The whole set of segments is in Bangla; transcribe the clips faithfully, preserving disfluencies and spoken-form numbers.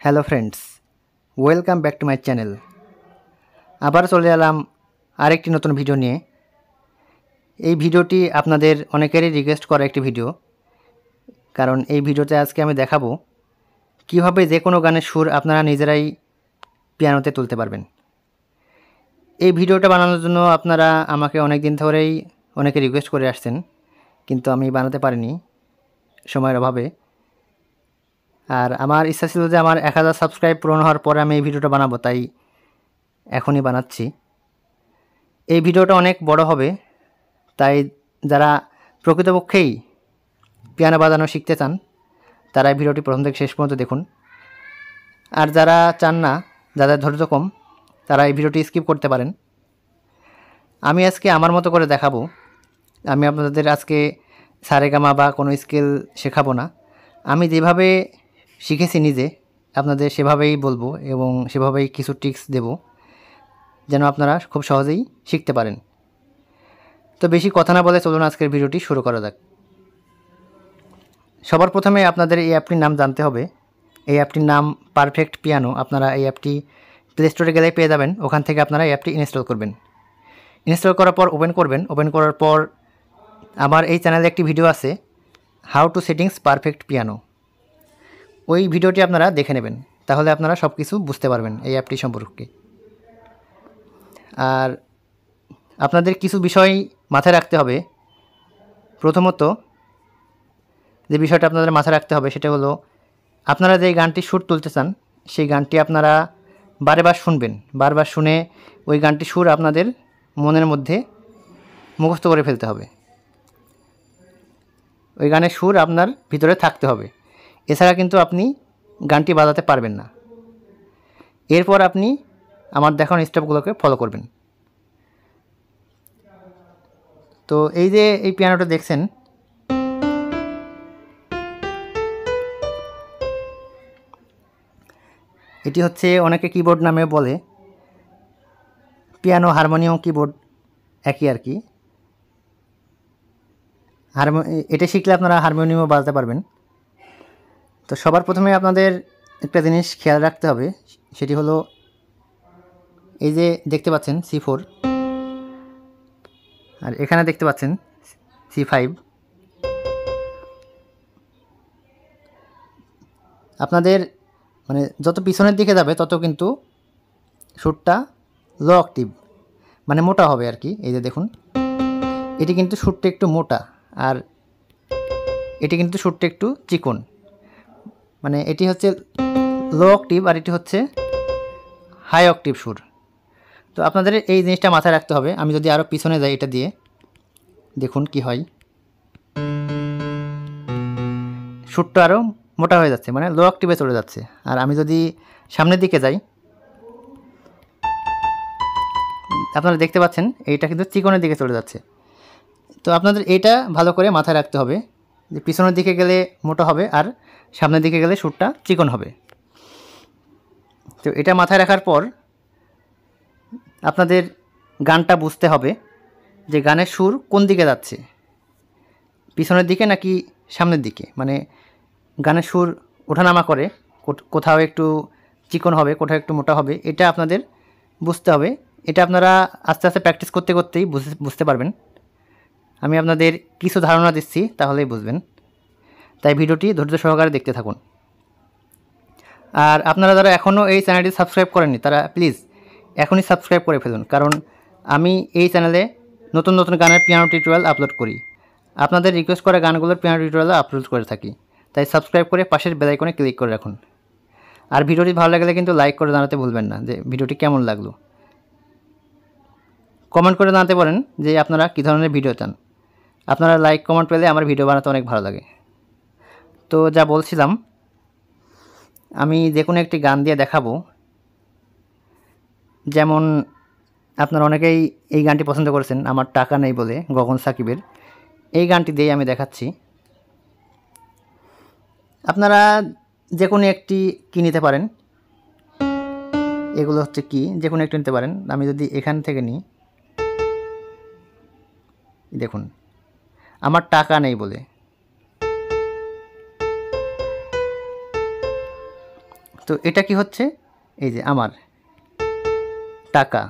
Hello friends, welcome back to my channel. আবার চলে এলাম আরেকটি নতুন ভিডিও নিয়ে। এই ভিডিওটি আপনাদের অনেকেরই রিকোয়েস্ট করা একটি ভিডিও, কারণ এই ভিডিওতে আজকে আমি দেখাবো কিভাবে যে কোনো গানের সুর আপনারা নিজেরাই পিয়ানোতে তুলতে পারবেন। এই ভিডিওটা বানানোর জন্য আপনারা আমাকে অনেক দিন ধরেই অনেকে রিকোয়েস্ট করে আসছেন, কিন্তু আমি বানাতে পারিনি সময়ের অভাবে। আর আমার ইচ্ছা ছিল যে আমার এক হাজার সাবস্ক্রাইব পূরণ হওয়ার পরে আমি এই ভিডিওটা বানাবো, তাই এখনই বানাচ্ছি। এই ভিডিওটা অনেক বড় হবে, তাই যারা প্রকৃতপক্ষেই পিয়ানো বাজানো শিখতে চান তারা এই ভিডিওটি প্রথম থেকে শেষ পর্যন্ত দেখুন। আর যারা চান না, যাদের ধৈর্য কম, তারা এই ভিডিওটি স্কিপ করতে পারেন। আমি আজকে আমার মতো করে দেখাবো। আমি আপনাদের আজকে সারেগামা বা কোনো স্কেল শেখাবো না। আমি যেভাবে শিখেছি নিজে আপনাদের সেভাবেই বলবো এবং সেভাবেই কিছু ট্রিক্স দেব, যেন আপনারা খুব সহজেই শিখতে পারেন। তো বেশি কথা না বলে চলুন আজকের ভিডিওটি শুরু করা যাক। সবার প্রথমে আপনাদের এই অ্যাপটির নাম জানতে হবে। এই অ্যাপটির নাম পারফেক্ট পিয়ানো। আপনারা এই অ্যাপটি প্লে স্টোরে গেলে পেয়ে যাবেন। ওখান থেকে আপনারা এই অ্যাপটি ইনস্টল করবেন। ইনস্টল করার পর ওপেন করবেন। ওপেন করার পর আমার এই চ্যানেলে একটি ভিডিও আছে, how to settings perfect piano. ওই ভিডিওটি আপনারা দেখে নেবেন, তাহলে আপনারা সব কিছু বুঝতে পারবেন এই অ্যাপটি সম্পর্কে। আর আপনাদের কিছু বিষয় মাথায় রাখতে হবে। প্রথমত যে বিষয়টা আপনাদের মাথায় রাখতে হবে সেটা হলো, আপনারা যে গানটি সুর তুলতে চান সেই গানটি আপনারা বারবার শুনবেন। বারবার শুনে ওই গানটি সুর আপনাদের মনের মধ্যে মুখস্থ করে ফেলতে হবে। ওই গানের সুর আপনার ভিতরে থাকতে হবে, এছাড়া কিন্তু আপনি গানটি বাজাতে পারবেন না। এরপর আপনি আমার দেখানো স্টেপগুলোকে ফলো করবেন। তো এই যে এই পিয়ানোটা দেখছেন, এটি হচ্ছে অনেকে কিবোর্ড নামে বলে। পিয়ানো, হারমোনিয়াম, কিবোর্ড একই আর কি। হারমো এটা শিখলে আপনারা হারমোনিয়ামও বাজাতে পারবেন। তো সবার প্রথমে আপনাদের একটা জিনিস খেয়াল রাখতে হবে, সেটি হলো এই যে দেখতে পাচ্ছেন সি ফোর, আর এখানে দেখতে পাচ্ছেন সি ফাইভ। আপনাদের মানে যত পিছনের দিকে যাবে তত কিন্তু সুরটা লো অক্টিভ, মানে মোটা হবে আর কি। এই যে দেখুন, এটি কিন্তু সুরটা একটু মোটা, আর এটি কিন্তু সুরটা একটু চিকন। মানে এটি হচ্ছে লো অক্টিভ আর এটি হচ্ছে হাই অক্টিভ সুর। তো আপনাদের এই জিনিসটা মাথায় রাখতে হবে। আমি যদি আরও পিছনে যাই এটা দিয়ে, দেখুন কি হয়, সুরটা আরও মোটা হয়ে যাচ্ছে, মানে লো অক্টিভে চলে যাচ্ছে। আর আমি যদি সামনের দিকে যাই, আপনারা দেখতে পাচ্ছেন এইটা কিন্তু চিকনের দিকে চলে যাচ্ছে। তো আপনাদের এটা ভালো করে মাথায় রাখতে হবে যে পিছনের দিকে গেলে মোটা হবে আর সামনের দিকে গেলে সুরটা চিকন হবে। তো এটা মাথায় রাখার পর আপনাদের গানটা বুঝতে হবে যে গানের সুর কোন দিকে যাচ্ছে, পিছনের দিকে নাকি সামনের দিকে। মানে গানের সুর ওঠানামা করে, কোথাও একটু চিকন হবে, কোথাও একটু মোটা হবে, এটা আপনাদের বুঝতে হবে। এটা আপনারা আস্তে আস্তে প্র্যাকটিস করতে করতেই বুঝতে পারবেন। আমি আপনাদের কিছু ধারণা দিচ্ছি, তাহলেই বুঝবেন। তাই ভিডিওটি ধৈর্য সহকারে দেখতে থাকুন। আর আপনারা যারা এখনও এই চ্যানেলটি সাবস্ক্রাইব করেননি তারা প্লিজ এখনই সাবস্ক্রাইব করে ফেলুন, কারণ আমি এই চ্যানেলে নতুন নতুন গানের পিয়ানো টিউটোরিয়াল আপলোড করি। আপনাদের রিকোয়েস্ট করা গানগুলোর পিয়ানো টিউটোরিয়াল আপলোড করে থাকি, তাই সাবস্ক্রাইব করে পাশের বেল আইকনে ক্লিক করে রাখুন। আর ভিডিওটি ভালো লাগলে কিন্তু লাইক করে জানাতে ভুলবেন না যে ভিডিওটি কেমন লাগলো। কমেন্ট করে জানাতে পারেন যে আপনারা কী ধরনের ভিডিও চান। আপনারা লাইক কমেন্ট পেলে আমার ভিডিও বানাতে অনেক ভালো লাগে। তো যা বলছিলাম, আমি যে কোনো একটি গান দিয়ে দেখাবো। যেমন আপনারা অনেকেই এই গানটি পছন্দ করেছেন, আমার টাকা নেই বলে, গগন সাকিবের। এই গানটি দিয়েই আমি দেখাচ্ছি। আপনারা যে কোনো একটি কি নিতে পারেন, এগুলো হচ্ছে কি, যে কোনো একটি নিতে পারেন। আমি যদি এখান থেকে নিই, দেখুন, আমার টাকা নেই বলে। তো এটা কি হচ্ছে, এই যে আমার টাকা,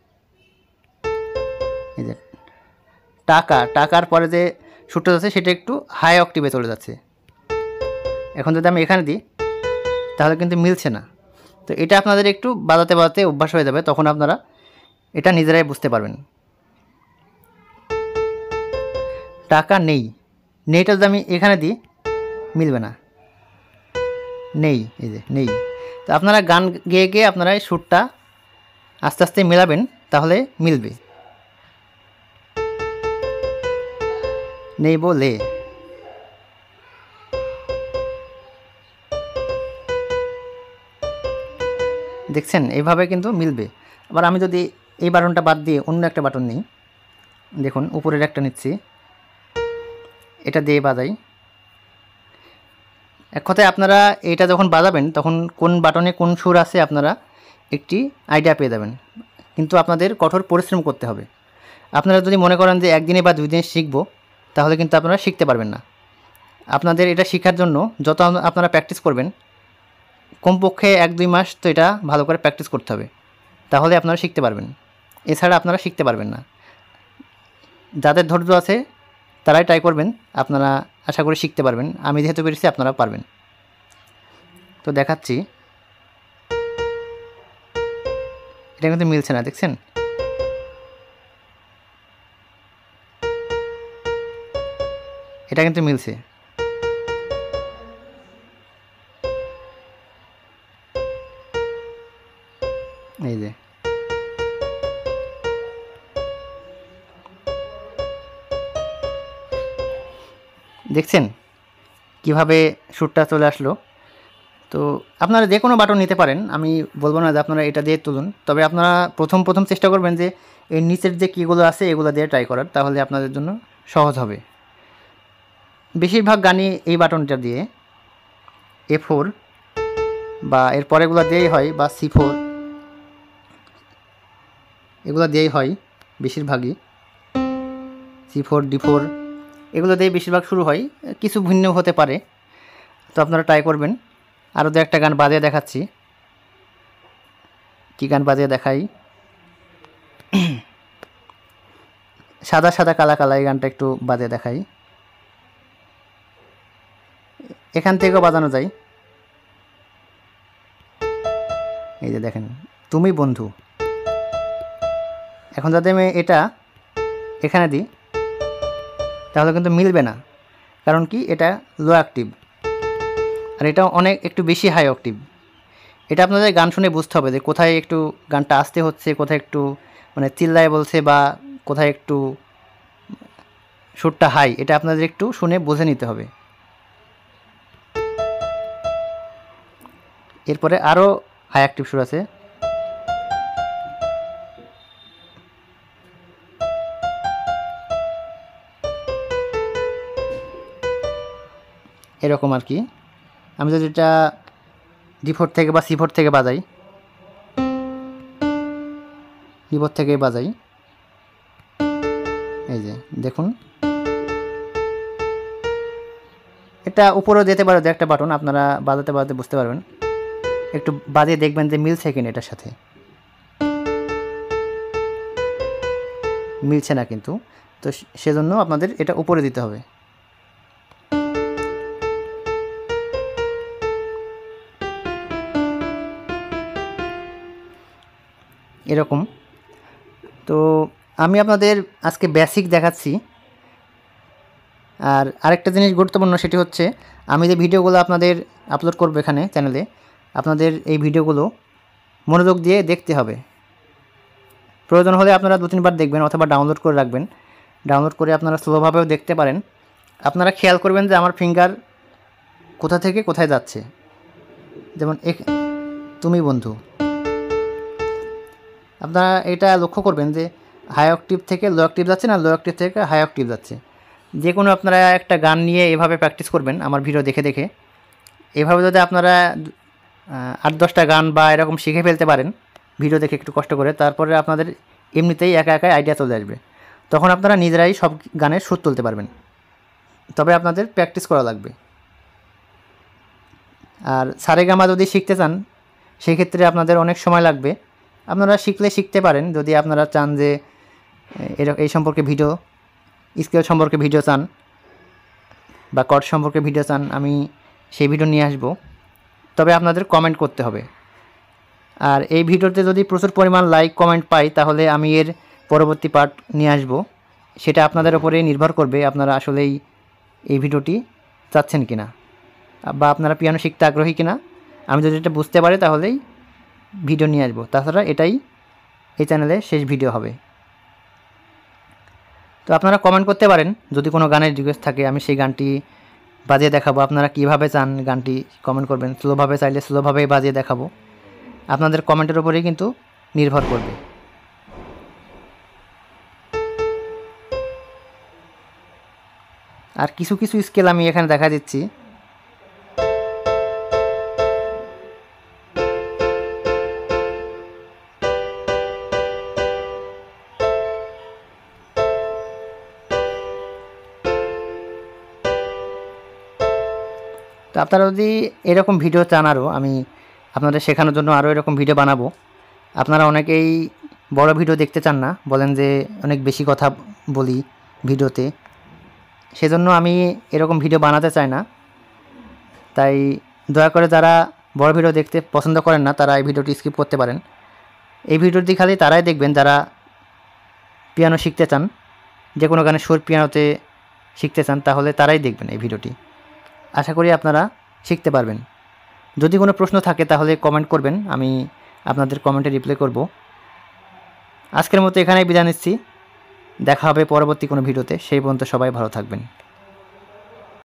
এই যে টাকা, টাকার পরে যে সুরটা যাচ্ছে সেটা একটু হাই অক্টিভে চলে যাচ্ছে। এখন যদি আমি এখানে দিই তাহলে কিন্তু মিলছে না। তো এটা আপনাদের একটু বাজাতে বাজাতে অভ্যাস হয়ে যাবে, তখন আপনারা এটা নিজেরাই বুঝতে পারবেন। টাকা নেই, নেইটা যদি আমি এখানে দিই মিলবে না, নেই, এই যে নেই। তো আপনারা গান গেয়ে গিয়ে আপনারা এই সুরটা আস্তে আস্তে মেলাবেন, তাহলে মিলবে। নেই বলে, দেখছেন এইভাবে কিন্তু মিলবে। আবার আমি যদি এই বাটনটা বাদ দিয়ে অন্য একটা বাটন নিই, দেখুন উপরের একটা নিচ্ছি, এটা দিয়ে বাজাই। এক কথায় আপনারা এটা যখন বাজাবেন তখন কোন বাটনে কোন সুর আছে আপনারা একটি আইডিয়া পেয়ে যাবেন, কিন্তু আপনাদের কঠোর পরিশ্রম করতে হবে। আপনারা যদি মনে করেন যে একদিনে বা দুই দিনে শিখবো, তাহলে কিন্তু আপনারা শিখতে পারবেন না। আপনাদের এটা শেখার জন্য যত আপনারা প্র্যাকটিস করবেন, কমপক্ষে এক দুই মাস তো এটা ভালো করে প্র্যাকটিস করতে হবে, তাহলে আপনারা শিখতে পারবেন। এছাড়া আপনারা শিখতে পারবেন না। যাদের ধৈর্য আছে তারাই ট্রাই করবেন, আপনারা আশা করি শিখতে পারবেন। আমি যেহেতু পেরেছি আপনারা পারবেন। তো দেখাচ্ছি, এটা কিন্তু মিলছে না, দেখছেন? এটা কিন্তু মিলছে। এই যে দেখছেন কিভাবে সুরটা চলে আসলো। তো আপনারা যে কোনো বাটন নিতে পারেন, আমি বলবো না যে আপনারা এটা দিয়ে তুলুন, তবে আপনারা প্রথম প্রথম চেষ্টা করবেন যে এর নিচের যে কীগুলো আছে এগুলো দিয়ে ট্রাই করার, তাহলে আপনাদের জন্য সহজ হবে। বেশিরভাগ গানই এই বাটনটা দিয়ে, এ ফোর বা এর পরেগুলো দিয়েই হয়, বা সি ফোর, এগুলো দিয়েই হয় বেশিরভাগই। সি ফোর, ডি ফোর, এগুলো দিয়ে বেশিরভাগ শুরু হয়, কিছু ভিন্ন হতে পারে। তো আপনারা ট্রাই করবেন। আরও দু একটা গান বাজিয়ে দেখাচ্ছি। কী গান বাজিয়ে দেখাই? সাদা সাদা কালা কালা, এই গানটা একটু বাজিয়ে দেখাই। এখান থেকেও বাজানো যায়। এই যে দেখেন, তুমি বন্ধু। এখন যদি আমি এটা এখানে দিই তাহলে কিন্তু মিলবে না, কারণ কি এটা লো অ্যাক্টিভ, আর এটা অনেক একটু বেশি হাই অক্টিভ। এটা আপনাদের গান শুনে বুঝতে হবে যে কোথায় একটু গানটা আসতে হচ্ছে, কোথায় একটু মানে চিল্লায় বলছে, বা কোথায় একটু সুরটা হাই, এটা আপনাদের একটু শুনে বুঝে নিতে হবে। এরপরে আরও হাই অ্যাক্টিভ সুর আছে, এরকম আর কি। আমি যদি এটা ডি ফোর থেকে বা সি ফোর থেকে বাজাই, ডি ফোর থেকে বাজাই, এই যে দেখুন, এটা উপরেও যেতে পারে দু একটা বাটন, আপনারা বাজাতে বাজাতে বুঝতে পারবেন। একটু বাজিয়ে দেখবেন যে মিলছে কিনা, এটার সাথে মিলছে না কিন্তু, তো সেজন্য আপনাদের এটা উপরে দিতে হবে। এরকম। তো আমি আপনাদের আজকে বেসিক দেখাচ্ছি। আর আরেকটা জিনিস গুরুত্বপূর্ণ, সেটি হচ্ছে আমি যে ভিডিওগুলো আপনাদের আপলোড করব এখানে চ্যানেলে, আপনাদের এই ভিডিওগুলো মনোযোগ দিয়ে দেখতে হবে। প্রয়োজন হলে আপনারা দু তিনবার দেখবেন, অথবা ডাউনলোড করে রাখবেন। ডাউনলোড করে আপনারা স্লোভাবেও দেখতে পারেন। আপনারা খেয়াল করবেন যে আমার ফিঙ্গার কোথা থেকে কোথায় যাচ্ছে। যেমন তুমি বন্ধু, আপনারা এটা লক্ষ্য করবেন যে হাই অক্টিভ থেকে লো অক্টিভ যাচ্ছে না, লো অক্টিভ থেকে হাই অক্টিভ যাচ্ছে। যে কোনো আপনারা একটা গান নিয়ে এভাবে প্র্যাকটিস করবেন আমার ভিডিও দেখে দেখে। এভাবে যদি আপনারা আট দশটা গান বা এরকম শিখে ফেলতে পারেন ভিডিও দেখে একটু কষ্ট করে, তারপরে আপনাদের এমনিতেই একা একা আইডিয়া চলে আসবে। তখন আপনারা নিজেরাই সব গানের সুর তুলতে পারবেন। তবে আপনাদের প্র্যাকটিস করা লাগবে। আর সারেগামা যদি শিখতে চান সেই ক্ষেত্রে আপনাদের অনেক সময় লাগবে। আপনারা শিখলে শিখতে পারেন যদি আপনারা চান যে এই সম্পর্কে ভিডিও, স্কেল সম্পর্কে ভিডিও চান বা কর্ড সম্পর্কে ভিডিও চান, আমি সেই ভিডিও নিয়ে আসব। তবে আপনাদের কমেন্ট করতে হবে। আর এই ভিডিওতে যদি প্রচুর পরিমাণ লাইক কমেন্ট পাই তাহলে আমি এর পরবর্তী পার্ট নিয়ে আসব। সেটা আপনাদের উপরেই নির্ভর করবে আপনারা আসলেই এই ভিডিওটি চাচ্ছেন কিনা বা আপনারা পিয়ানো শিখতে আগ্রহী কিনা। আমি যদি এটা বুঝতে পারি তাহলেই ভিডিও নিয়ে আসবো, তাছাড়া এটাই এই চ্যানেলে শেষ ভিডিও হবে। তো আপনারা কমেন্ট করতে পারেন যদি কোনো গানের রিকোয়েস্ট থাকে, আমি সেই গানটি বাজিয়ে দেখাবো। আপনারা কীভাবে চান গানটি কমেন্ট করবেন, স্লোভাবে চাইলে স্লোভাবেই বাজিয়ে দেখাবো। আপনাদের কমেন্টের উপরেই কিন্তু নির্ভর করবে। আর কিছু কিছু স্কেল আমি এখানে দেখা দিচ্ছি। তো আপনারা যদি এরকম ভিডিও চান আরও, আমি আপনাদের শেখানোর জন্য আরও এরকম ভিডিও বানাবো। আপনারা অনেকেই বড় ভিডিও দেখতে চান না, বলেন যে অনেক বেশি কথা বলি ভিডিওতে, সেজন্য আমি এরকম ভিডিও বানাতে চাই না। তাই দয়া করে যারা বড় ভিডিও দেখতে পছন্দ করেন না তারা এই ভিডিওটি স্কিপ করতে পারেন। এই ভিডিওটি খালি তারাই দেখবেন যারা পিয়ানো শিখতে চান, যে কোনো গানের সুর পিয়ানোতে শিখতে চান, তাহলে তারাই দেখবেন এই ভিডিওটি। আশা করি আপনারা শিখতে পারবেন। যদি কোনো প্রশ্ন থাকে তাহলে কমেন্ট করবেন, আমি আপনাদের কমেন্টে রিপ্লাই করব। আজকের মতো এখানেই বিদায় নিচ্ছি। দেখা হবে পরবর্তী কোনো ভিডিওতে। সেই পর্যন্ত সবাই ভালো থাকবেন।